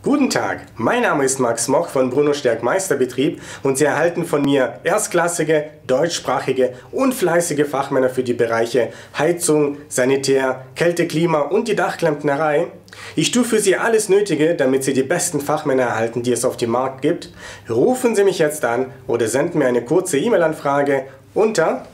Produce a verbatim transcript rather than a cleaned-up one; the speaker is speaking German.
Guten Tag, mein Name ist Max Moch von Bruno Sterk Meisterbetrieb und Sie erhalten von mir erstklassige, deutschsprachige und fleißige Fachmänner für die Bereiche Heizung, Sanitär, Kälte, Klima und die Dachklempnerei. Ich tue für Sie alles Nötige, damit Sie die besten Fachmänner erhalten, die es auf dem Markt gibt. Rufen Sie mich jetzt an oder senden mir eine kurze E-Mail-Anfrage unter